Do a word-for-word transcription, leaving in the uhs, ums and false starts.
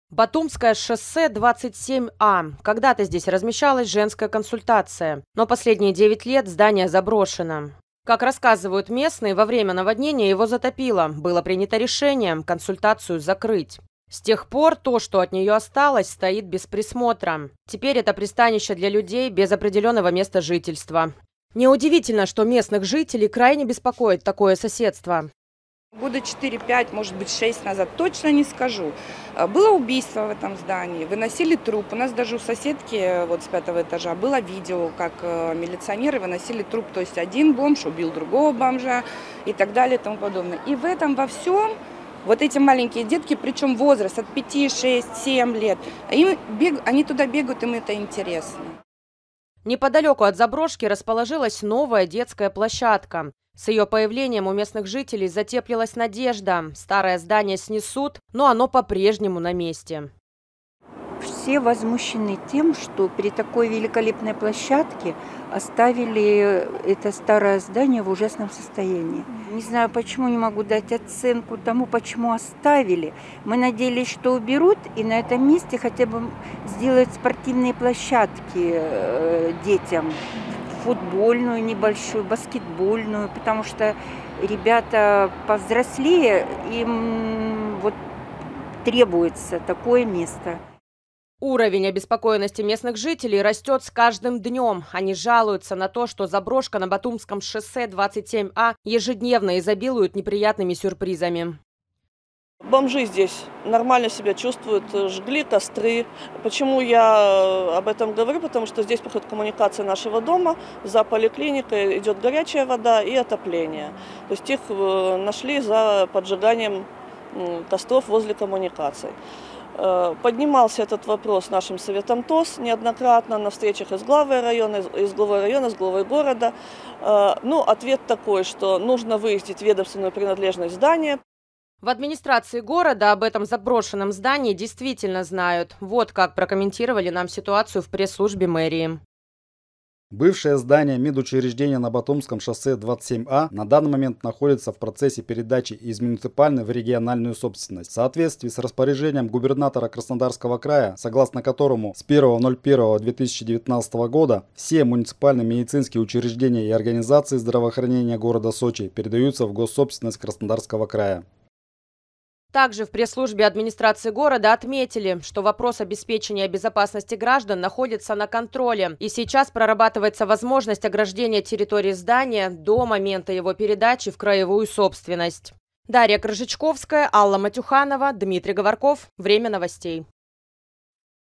Батумское шоссе двадцать семь А. Когда-то здесь размещалась женская консультация, но последние девять лет здание заброшено. Как рассказывают местные, во время наводнения его затопило. Было принято решение консультацию закрыть. С тех пор то, что от нее осталось, стоит без присмотра. Теперь это пристанище для людей без определенного места жительства. Неудивительно, что местных жителей крайне беспокоит такое соседство. Года четыре-пять, может быть, шесть назад, точно не скажу. Было убийство в этом здании, выносили труп. У нас даже у соседки вот с пятого этажа было видео, как милиционеры выносили труп. То есть один бомж убил другого бомжа и так далее и тому подобное. И в этом во всем вот эти маленькие детки, причем возраст от пяти, шести, семи лет, им бег... они туда бегают, им это интересно. Неподалеку от заброшки расположилась новая детская площадка. С ее появлением у местных жителей затеплилась надежда. Старое здание снесут, но оно по-прежнему на месте. Все возмущены тем, что при такой великолепной площадке оставили это старое здание в ужасном состоянии. Не знаю, почему, не могу дать оценку тому, почему оставили. Мы надеялись, что уберут и на этом месте хотя бы сделают спортивные площадки детям. Футбольную небольшую, баскетбольную, потому что ребята повзрослее, им вот требуется такое место. Уровень обеспокоенности местных жителей растет с каждым днем. Они жалуются на то, что заброшка на Батумском шоссе двадцать семь А ежедневно изобилует неприятными сюрпризами. Бомжи здесь нормально себя чувствуют, жгли костры. Почему я об этом говорю? Потому что здесь проходит коммуникация нашего дома, за поликлиникой идет горячая вода и отопление. То есть их нашли за поджиганием костров возле коммуникаций. Поднимался этот вопрос нашим советом ТОС неоднократно на встречах и с главой района, и с главой района, с главой города. Ну, ответ такой, что нужно выяснить ведомственную принадлежность здания. В администрации города об этом заброшенном здании действительно знают. Вот как прокомментировали нам ситуацию в пресс-службе мэрии. Бывшее здание медучреждения на Батумском шоссе двадцать семь А на данный момент находится в процессе передачи из муниципальной в региональную собственность. В соответствии с распоряжением губернатора Краснодарского края, согласно которому с первого ноль первого две тысячи девятнадцатого года все муниципальные медицинские учреждения и организации здравоохранения города Сочи передаются в госсобственность Краснодарского края. Также в пресс-службе администрации города отметили, что вопрос обеспечения безопасности граждан находится на контроле. И сейчас прорабатывается возможность ограждения территории здания до момента его передачи в краевую собственность. Дарья Крыжичковская, Алла Матюханова, Дмитрий Говорков. Время новостей.